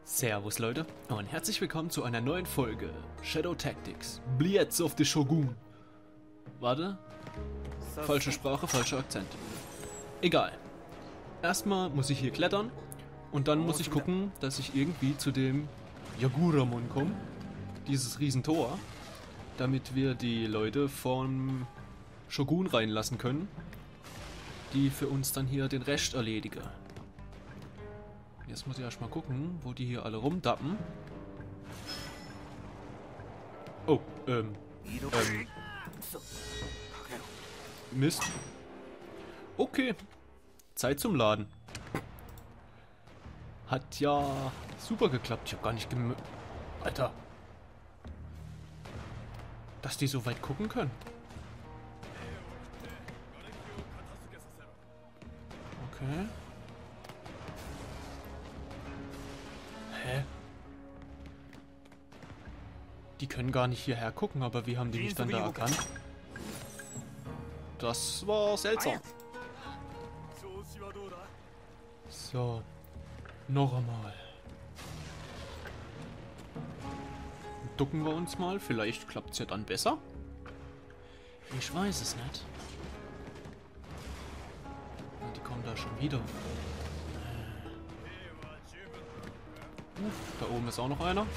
Servus Leute und herzlich willkommen zu einer neuen Folge Shadow Tactics Blitz of the Shogun. Warte. Falsche Sprache, falscher Akzent. Egal. Erstmal muss ich hier klettern und dann muss ich gucken, dass ich irgendwie zu dem Yaguramon komme. Dieses Riesentor. Damit wir die Leute vom Shogun reinlassen können, die für uns dann hier den Rest erledigen. Jetzt muss ich erstmal gucken, wo die hier alle rumdappen. Oh, Mist. Okay. Zeit zum Laden. Hat ja super geklappt. Ich habe gar nicht Alter. Dass die so weit gucken können. Okay. Hä? Die können gar nicht hierher gucken, aber wie haben die mich dann da erkannt? Das war seltsam. So. Noch einmal. Ducken wir uns mal. Vielleicht klappt es ja dann besser. Ich weiß es nicht. Die kommen da schon wieder. Da oben ist auch noch einer.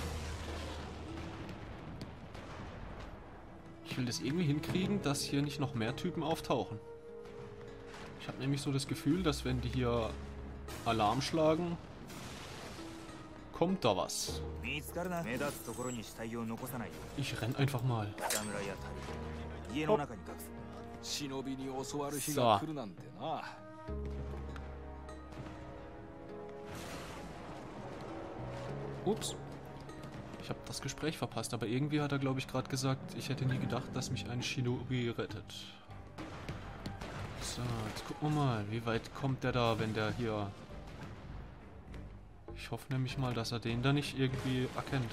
Ich will das irgendwie hinkriegen, dass hier nicht noch mehr Typen auftauchen. Ich habe nämlich so das Gefühl, dass wenn die hier Alarm schlagen, kommt da was. Ich renn einfach mal. Hopp. So. Ups. Ich habe das Gespräch verpasst, aber irgendwie hat er, glaube ich, gerade gesagt, ich hätte nie gedacht, dass mich ein Shinobi rettet. So, jetzt gucken wir mal, wie weit kommt der da, wenn der hier... Ich hoffe nämlich mal, dass er den da nicht irgendwie erkennt.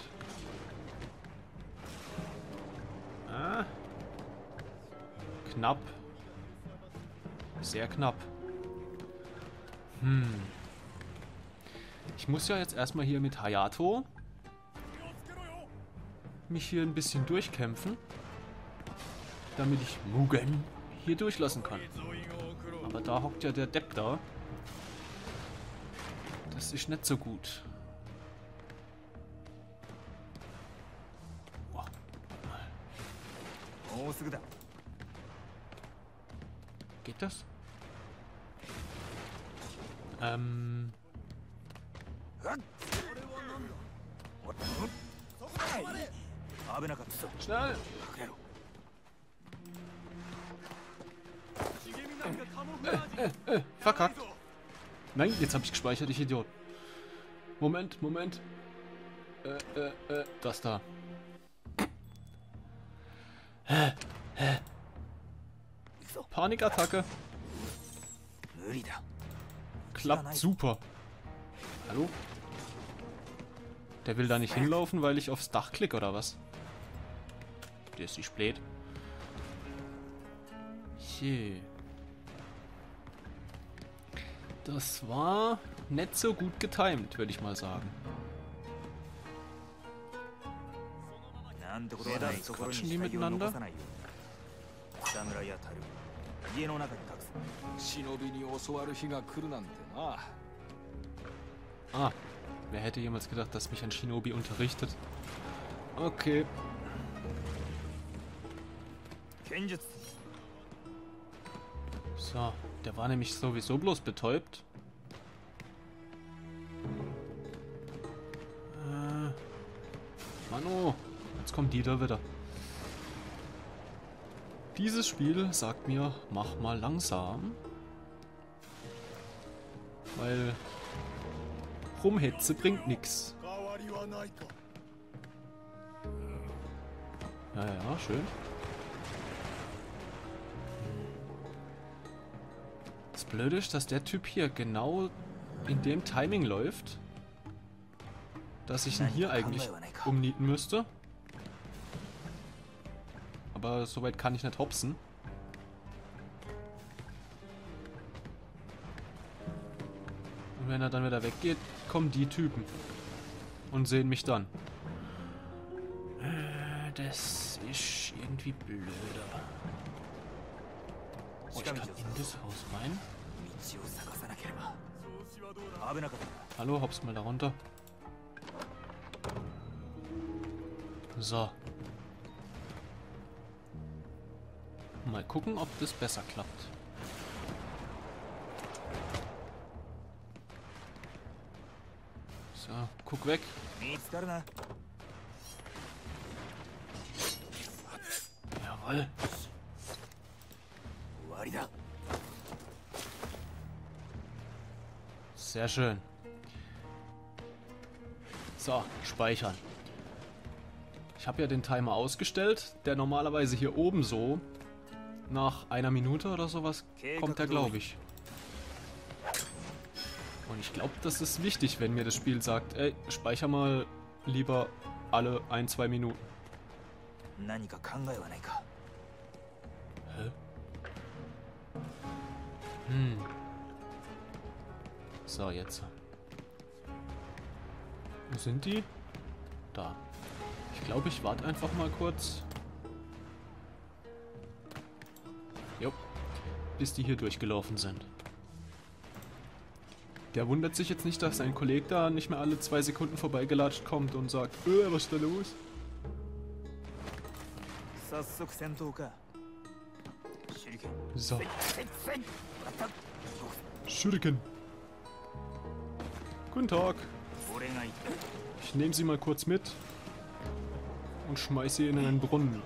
Ah. Knapp. Sehr knapp. Ich muss ja jetzt erstmal hier mit Hayato mich hier ein bisschen durchkämpfen, damit ich Mugen hier durchlassen kann. Aber da hockt ja der Depp da. Das ist nicht so gut. Boah, warte mal. Geht das? Schnell! Verkackt! Nein, jetzt habe ich gespeichert, ich Idiot. Moment. Das da. Panikattacke. Klappt super. Hallo? Der will da nicht hinlaufen, weil ich aufs Dach klicke, oder was? Der ist nicht blöd. Okay. Das war nicht so gut getimed, würde ich mal sagen. So, quatschen die miteinander? Ah, wer hätte jemals gedacht, dass mich ein Shinobi unterrichtet? Okay. So, der war nämlich sowieso bloß betäubt. Mano, jetzt kommt die da wieder. Dieses Spiel sagt mir, mach mal langsam. Weil Rumhetze bringt nix. Ja, schön. Das Blöde ist, dass der Typ hier genau in dem Timing läuft, dass ich ihn hier eigentlich umnieten müsste. Aber soweit kann ich nicht hopsen. Und wenn er dann wieder weggeht, kommen die Typen. und sehen mich dann. Das ist irgendwie blöder. Oh, ich kann in das Haus rein. Hallo, hoppst mal da runter. So. Mal gucken, ob das besser klappt. So, guck weg. Jawohl. Sehr schön. So, speichern. Ich habe ja den Timer ausgestellt, der normalerweise hier oben so nach einer Minute oder sowas kommt der, glaube ich. Und ich glaube, das ist wichtig, wenn mir das Spiel sagt, ey, speicher mal lieber alle 1-2 Minuten. Hä? So, jetzt. Wo sind die? Da. Ich glaube, ich warte einfach mal kurz. Jo. Bis die hier durchgelaufen sind. Der wundert sich jetzt nicht, dass sein Kollege da nicht mehr alle 2 Sekunden vorbeigelatscht kommt und sagt, was ist da los? So. Shuriken. Guten Tag. Ich nehme sie mal kurz mit und schmeiße sie in einen Brunnen.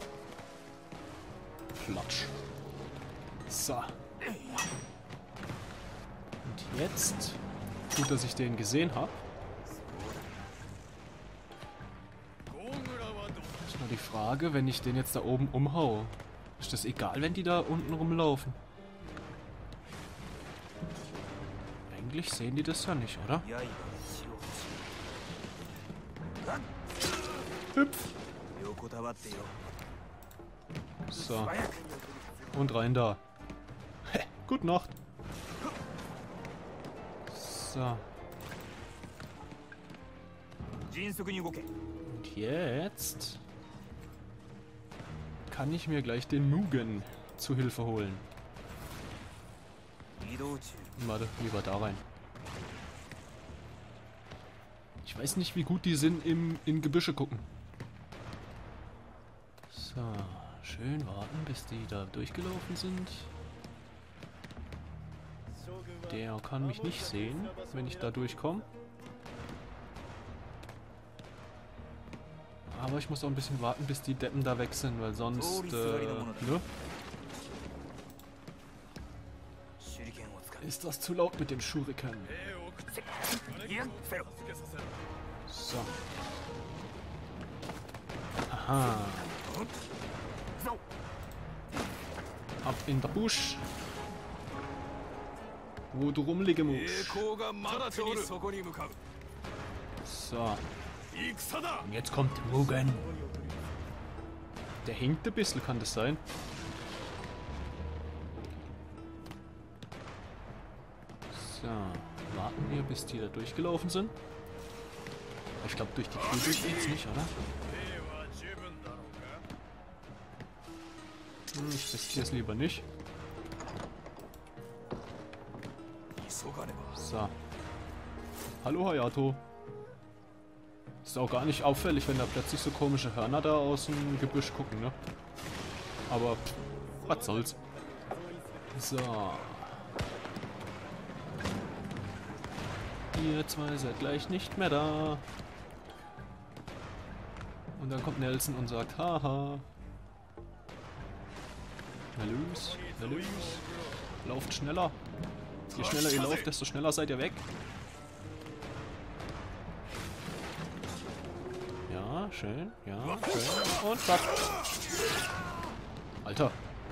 Platsch. So. Und jetzt, gut, dass ich den gesehen habe. Ist nur die Frage, wenn ich den jetzt da oben umhau, ist das egal, wenn die da unten rumlaufen? Eigentlich sehen die das ja nicht, oder? Hüpf! So. Und rein da. Gute Nacht. So. Und jetzt kann ich mir gleich den Mugen zu Hilfe holen. Warte, lieber da rein. Ich weiß nicht, wie gut die sind in Gebüsche gucken. So, schön warten, bis die da durchgelaufen sind. Der kann mich nicht sehen, wenn ich da durchkomme. Aber ich muss auch ein bisschen warten, bis die Deppen da weg sind, weil sonst, ne? Ist das zu laut mit dem Shuriken? So. Aha. Ab in der Busch. Wo du rumliegen musst. So. Und jetzt kommt Mugen. Der hinkt ein bisschen, kann das sein? So. Warten wir, bis die da durchgelaufen sind. Ich glaube, durch die Kübel geht's nicht, oder? Ich riskiere es lieber nicht. So. Hallo Hayato. Ist auch gar nicht auffällig, wenn da plötzlich so komische Hörner da aus dem Gebüsch gucken, ne? Aber was soll's. So. Ihr zwei seid gleich nicht mehr da. Und dann kommt Nelson und sagt, haha. Na los, na los. Lauft schneller. Je schneller ihr lauft, desto schneller seid ihr weg. Ja, schön. Ja, schön. Und zack. Alter.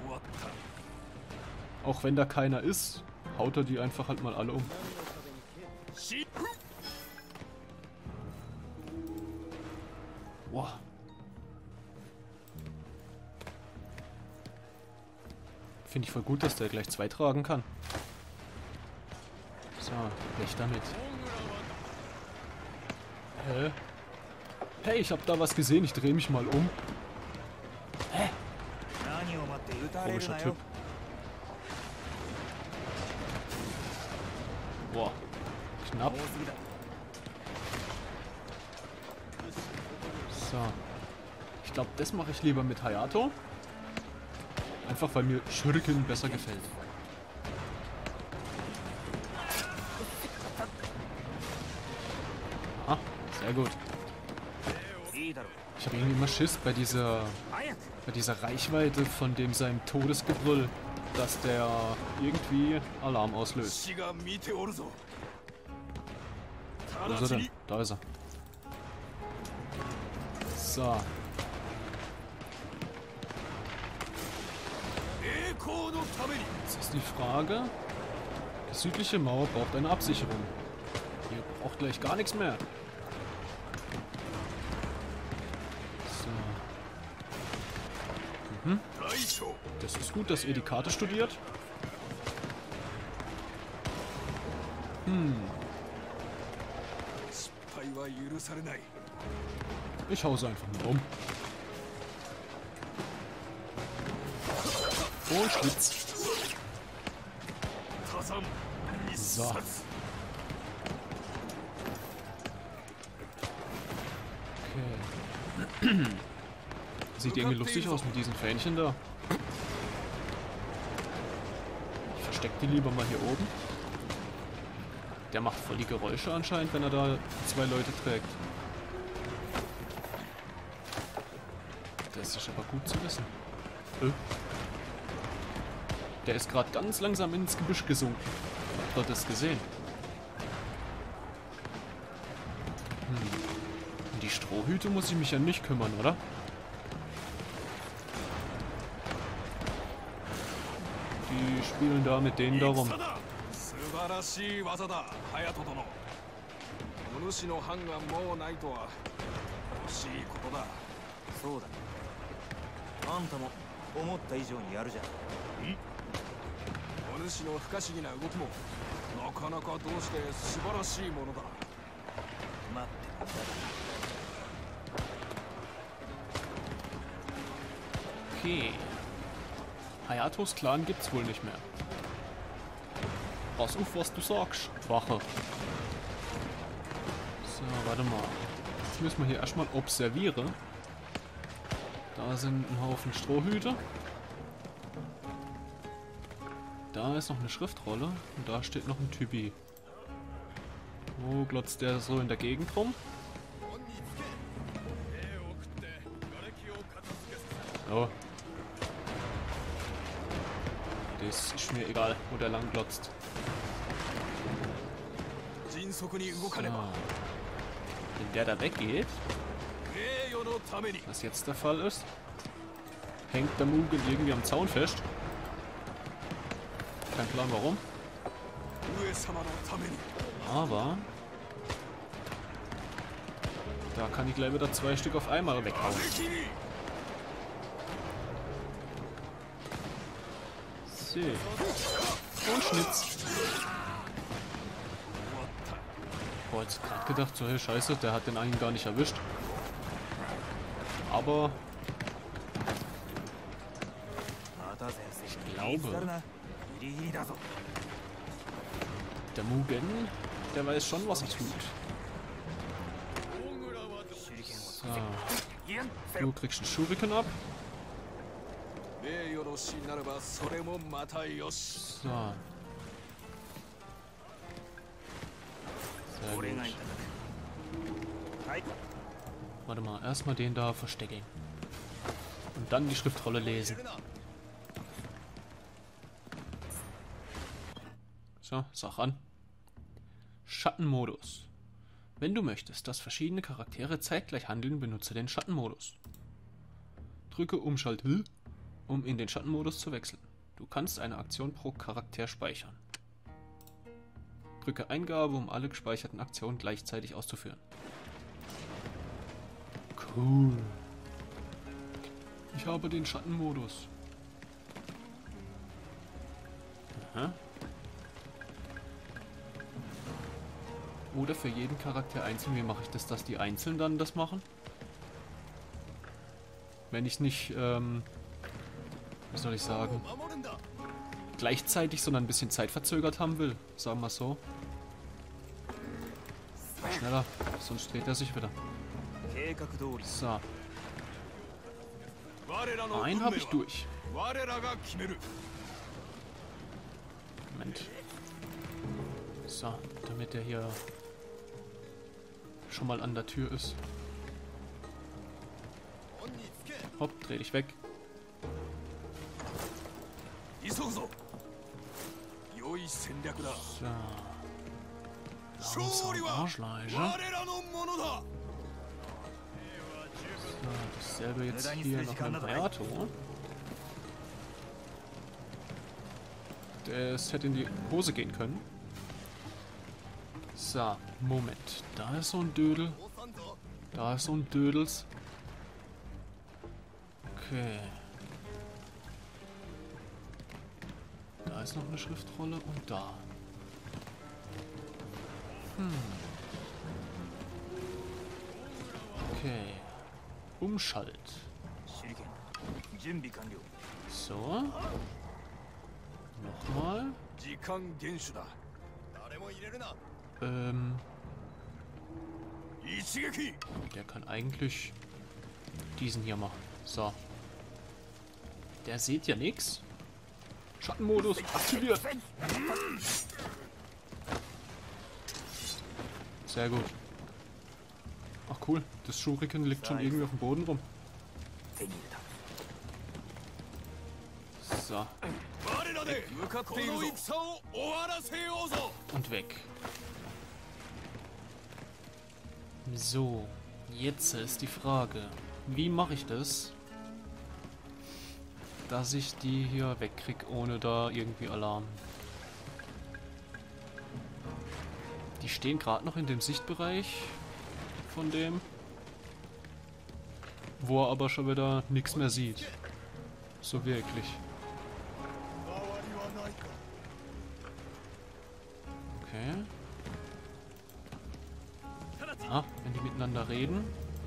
Auch wenn da keiner ist, haut er die einfach halt mal alle um. Wow. Finde ich voll gut, dass der gleich 2 tragen kann. So, gleich damit. Hä? Hey, ich hab da was gesehen. Ich drehe mich mal um. Hä? Komischer Typ. Boah. Knapp. So. Ich glaube, das mache ich lieber mit Hayato. Einfach weil mir Shuriken besser gefällt. Ah, sehr gut. Ich habe irgendwie immer Schiss bei dieser Reichweite von dem seinem Todesgebrüll, dass der irgendwie Alarm auslöst. Wo ist er denn? Da ist er. So. Jetzt ist die Frage. Die südliche Mauer braucht eine Absicherung. Hier braucht gleich gar nichts mehr. So. Das ist gut, dass ihr die Karte studiert. Ich hau sie einfach mal um. Und Schlitz. So. Okay. Sieht irgendwie lustig aus mit diesen Fähnchen da. Ich versteck die lieber mal hier oben. Der macht voll die Geräusche anscheinend, wenn er da 2 Leute trägt. Das ist aber gut zu wissen. Der ist gerade ganz langsam ins Gebüsch gesunken. Habt ihr das gesehen? Um die Strohhüte muss ich mich ja nicht kümmern, oder? Die spielen da mit denen da rum. Okay. Hayatos Clan gibt's wohl nicht mehr. Pass auf, was du sagst, Wache. So, warte mal. Jetzt müssen wir hier erstmal observieren. Da sind ein Haufen Strohhüte. Da ist noch eine Schriftrolle und da steht noch ein Typi. Wo glotzt der so in der Gegend rum? Oh. Das ist mir egal, wo der lang glotzt. So. Wenn der da weggeht, was jetzt der Fall ist, hängt der Mugen irgendwie am Zaun fest. Kein Plan warum. Aber da kann ich gleich wieder 2 Stück auf einmal weghauen. So. Und Schnitz. Boah, jetzt gerade gedacht, so hey Scheiße, der hat den einen gar nicht erwischt. Aber ich glaube, der Mugen, der weiß schon, was er tut. So. Du kriegst einen Shuriken ab. So. Sehr gut. Warte mal, erstmal den da verstecken. Und dann die Schriftrolle lesen. So, sag an. Schattenmodus. Wenn du möchtest, dass verschiedene Charaktere zeitgleich handeln, benutze den Schattenmodus. Drücke Umschalt, um in den Schattenmodus zu wechseln. Du kannst eine Aktion pro Charakter speichern. Drücke Eingabe, um alle gespeicherten Aktionen gleichzeitig auszuführen. Cool. Ich habe den Schattenmodus. Aha. Oder für jeden Charakter einzeln. Wie mache ich das, dass die einzeln dann das machen? Wenn ich nicht, wie soll ich sagen, gleichzeitig, sondern ein bisschen zeitverzögert haben will. Sagen wir so. Schneller, sonst dreht er sich wieder. So. Einen habe ich durch. Moment. So, damit der hier schon mal an der Tür ist. Hopp, dreh dich weg. So. Langsam Arschleiche. So, dasselbe jetzt hier noch mit dem Hayato. Das hätte in die Hose gehen können. So, Moment. Da ist so ein Dödel. Da ist so ein Dödels. Okay. Da ist noch eine Schriftrolle und da. Okay. Umschalt. So. Nochmal. Der kann eigentlich diesen hier machen. So. Der sieht ja nichts. Schattenmodus aktiviert. Sehr gut. Ach cool, das Shuriken liegt schon irgendwie auf dem Boden rum. So. Und weg. So, jetzt ist die Frage, wie mache ich das, dass ich die hier wegkriege, ohne da irgendwie Alarm. Die stehen gerade noch in dem Sichtbereich von dem, wo er aber schon wieder nichts mehr sieht. So wirklich. Okay. Ah, wenn die miteinander reden.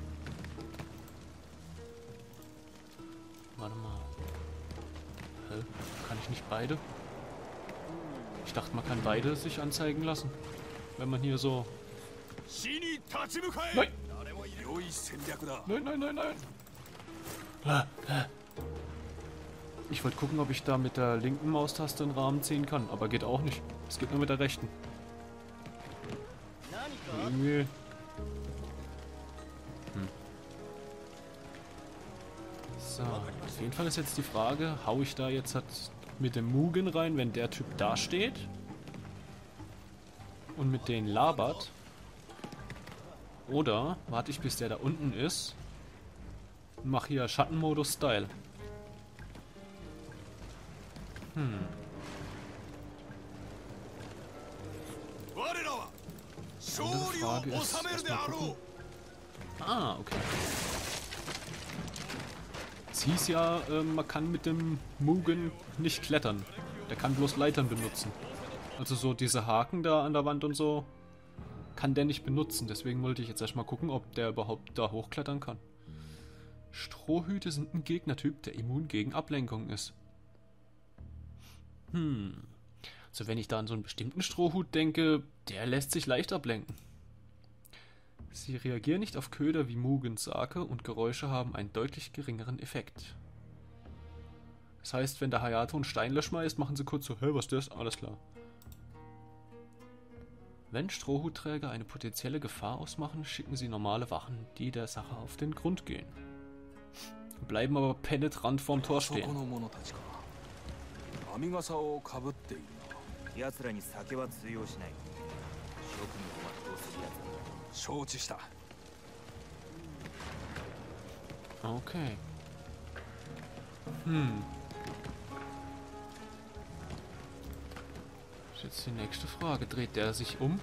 Warte mal. Hä? Kann ich nicht beide? Ich dachte, man kann beide sich anzeigen lassen. Wenn man hier so... Nein! Nein, nein, nein, nein! Ich wollte gucken, ob ich da mit der linken Maustaste einen Rahmen ziehen kann, aber geht auch nicht. Es geht nur mit der rechten. Irgendwie... So, auf jeden Fall ist jetzt die Frage, hau ich da jetzt halt mit dem Mugen rein, wenn der Typ da steht und mit denen labert, oder warte ich, bis der da unten ist und mach hier Schattenmodus-Style. Die andere Frage ist, erstmal gucken. Ah, okay. Es hieß ja, man kann mit dem Mugen nicht klettern. Der kann bloß Leitern benutzen. Also so diese Haken da an der Wand und so kann der nicht benutzen. Deswegen wollte ich jetzt erstmal gucken, ob der überhaupt da hochklettern kann. Strohhüte sind ein Gegnertyp, der immun gegen Ablenkung ist. Also wenn ich da an so einen bestimmten Strohhut denke, der lässt sich leicht ablenken. Sie reagieren nicht auf Köder wie Mugens Sake und Geräusche haben einen deutlich geringeren Effekt. Das heißt, wenn der Hayato einen Stein schmeißt, machen sie kurz so, hä, was ist das? Alles klar. Wenn Strohhutträger eine potenzielle Gefahr ausmachen, schicken sie normale Wachen, die der Sache auf den Grund gehen. Bleiben aber penetrant vorm Tor stehen. Okay. Das ist jetzt die nächste Frage. Dreht der sich um?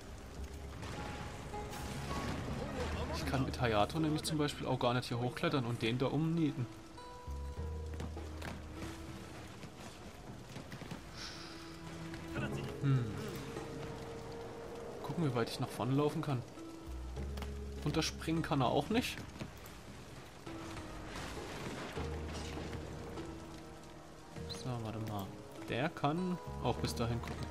Ich kann mit Hayato nämlich zum Beispiel auch gar nicht hier hochklettern und den da umnieten. Gucken, wie weit ich nach vorne laufen kann. Runterspringen kann er auch nicht. So, warte mal. Der kann auch bis dahin gucken.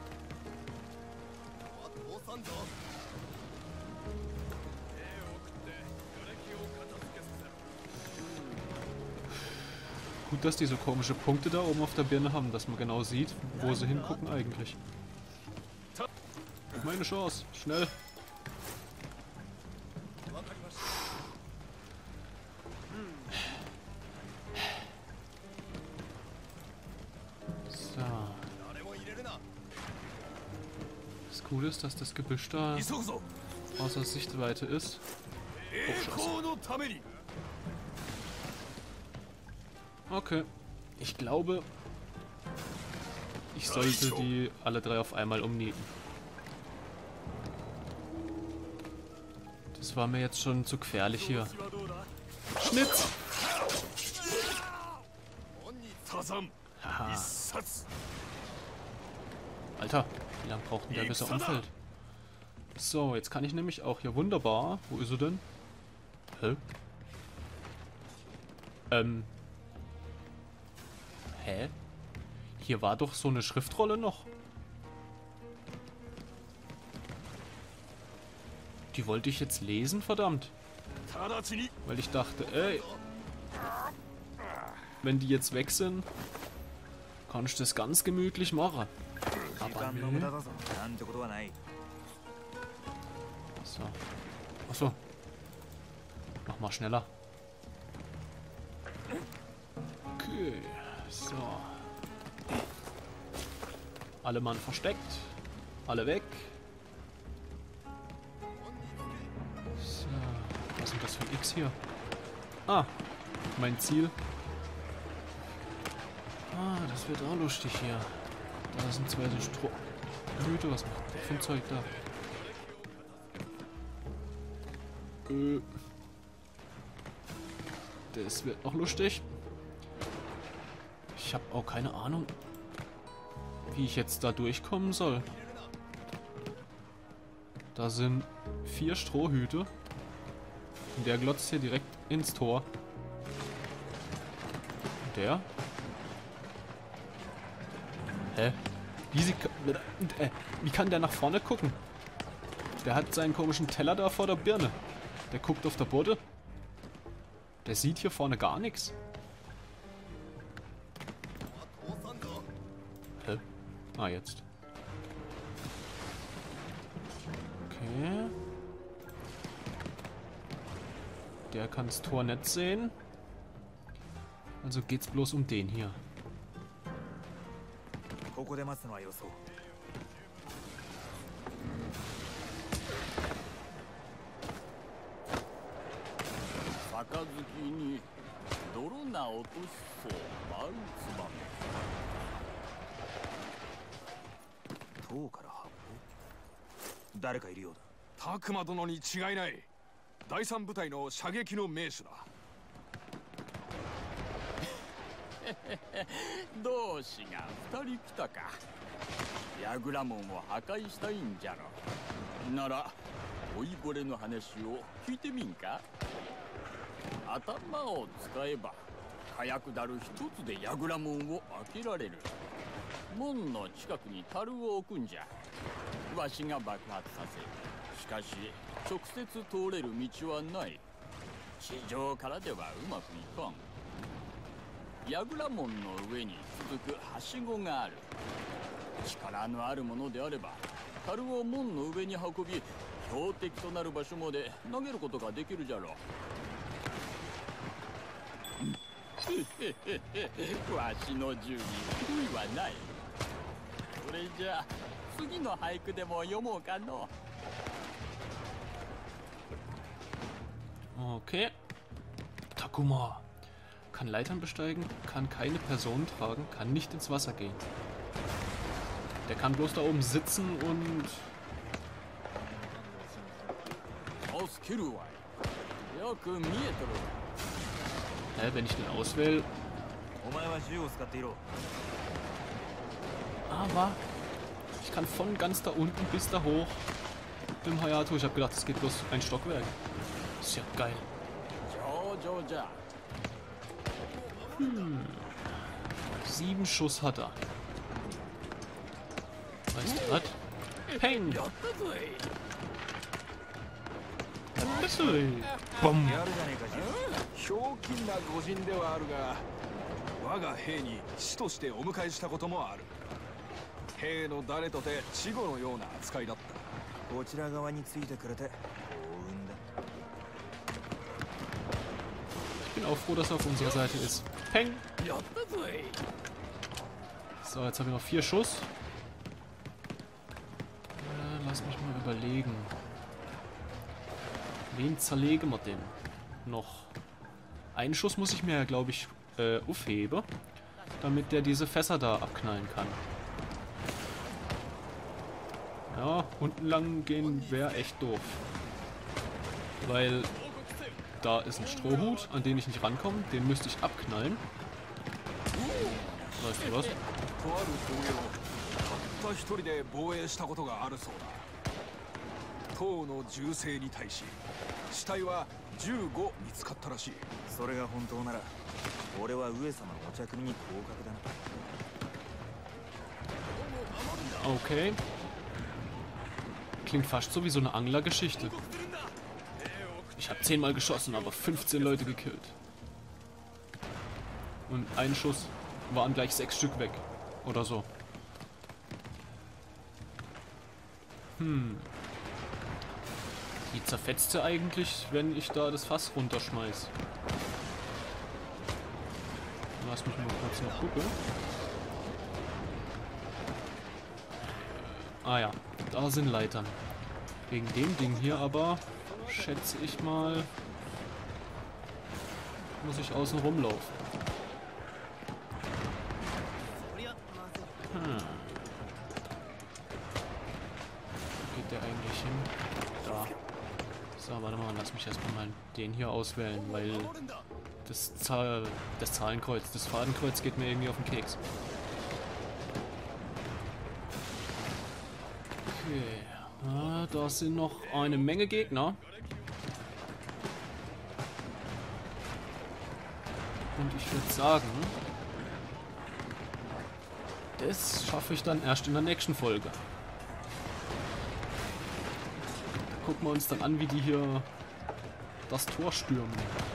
Gut, dass die so komische Punkte da oben auf der Birne haben, dass man genau sieht, wo sie hingucken eigentlich. Meine Chance. Schnell. So. Das Coole ist, dass das Gebüsch da außer Sichtweite ist. Oh, Scheiße. Okay. Ich glaube, ich sollte die alle drei auf einmal umnieten. Das war mir jetzt schon zu gefährlich hier. Schnitz! Haha. Alter, wie lange braucht denn der, bis er umfällt? So, jetzt kann ich nämlich auch hier wunderbar... Wo ist er denn? Hä? Hä? Hier war doch so eine Schriftrolle noch. Die wollte ich jetzt lesen, verdammt. Weil ich dachte, ey, wenn die jetzt weg sind, kann ich das ganz gemütlich machen. Aber nee. So. Achso. Mach mal schneller. Okay. So. Alle Mann versteckt. Alle weg. So. Was ist denn das für ein X hier? Ah. Mein Ziel. Ah, das wird auch lustig hier. Da sind zwei so Strohhüte. Was macht der für ein Zeug da? Das wird noch lustig. Ich habe auch keine Ahnung, wie ich jetzt da durchkommen soll. Da sind 4 Strohhüte. Und der glotzt hier direkt ins Tor. Und der? Hä? Wie kann der nach vorne gucken? Der hat seinen komischen Teller da vor der Birne. Der guckt auf der Boden. Der sieht hier vorne gar nichts. Hä? Ah, jetzt. Okay. Der kann das Tor nicht sehen. Also geht's bloß um den hier. Takuma 殿に違いない。第三部隊の射撃の名手だ。 同志が2人来たか。ヤグラモンを破壊したいんじゃろ。なら老いぼれの話を聞いてみんか。頭を使えば火薬だる一つでヤグラモンを開けられる。門の近くに樽を置くんじゃ。わしが爆発させる。しかし直接通れる道はない。地上からではうまくいかん。ヤグラ門の上に続くはしごがある。力のあるものであれば樽を門の上に運び標的となる場所まで投げることができるじゃろう。わしの銃に悔いはない。それじゃあ次の俳句でも読もうかの。 Okay. Takuma. Kann Leitern besteigen, kann keine Person tragen, kann nicht ins Wasser gehen. Der kann bloß da oben sitzen und... wenn ich den auswähle... Aber ich kann von ganz da unten bis da hoch im Hayato. Ich habe gedacht, es geht bloß ein Stockwerk. Ist ja geil. 上々じゃ。 7 Schuss hat er. Weißt du was? Peng! やったぞい。 Bumm! やるじゃねえかじい。ひょうきんな御人ではあるが、我が兵に師としてお迎えしたこともある。兵の誰とて稚児のような扱いだった。こちら側についてくれて幸運だ。 Ich bin auch froh, dass er auf unserer Seite ist. Peng! やったぞい。 So, jetzt haben wir noch 4 Schuss. Lass mich mal überlegen. Wen zerlegen wir denn noch? Einen Schuss muss ich mir ja, glaube ich, aufheben, damit der diese Fässer da abknallen kann. Ja, unten lang gehen wäre echt doof. Weil da ist ein Strohhut, an den ich nicht rankomme. Den müsste ich abknallen. Weißt du was? とある同僚たった一人で防衛したことがあるそうだ。唐の銃声に対し死体は15見つかったらしい。それが本当なら俺は上様のお茶組に降格だな。 Okay. Klingt fast so wie so eine Anglergeschichte. Ich habe 10-mal geschossen, aber 15 Leute gekillt. Und ein Schuss waren gleich 6 Stück weg. Oder so. Die zerfetzt sie eigentlich, wenn ich da das Fass runterschmeiß. Lass mich mal kurz noch gucken. Ah ja, da sind Leitern. Wegen dem Ding hier aber, schätze ich mal, muss ich außen rumlaufen. Wo geht der eigentlich hin? Da. So, warte mal, lass mich erstmal mal den hier auswählen, weil das Zahlenkreuz, das Fadenkreuz geht mir irgendwie auf den Keks. Okay, ah, da sind noch eine Menge Gegner. Und ich würde sagen, das schaffe ich dann erst in der nächsten Folge. Gucken wir uns dann an, wie die hier das Tor stürmen.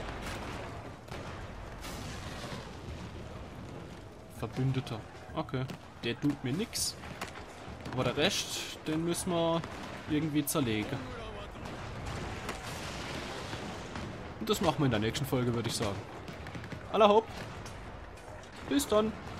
Verbündeter. Okay. Der tut mir nix. Aber der Rest, den müssen wir irgendwie zerlegen. Und das machen wir in der nächsten Folge, würde ich sagen. Aller Hopp. Bis dann.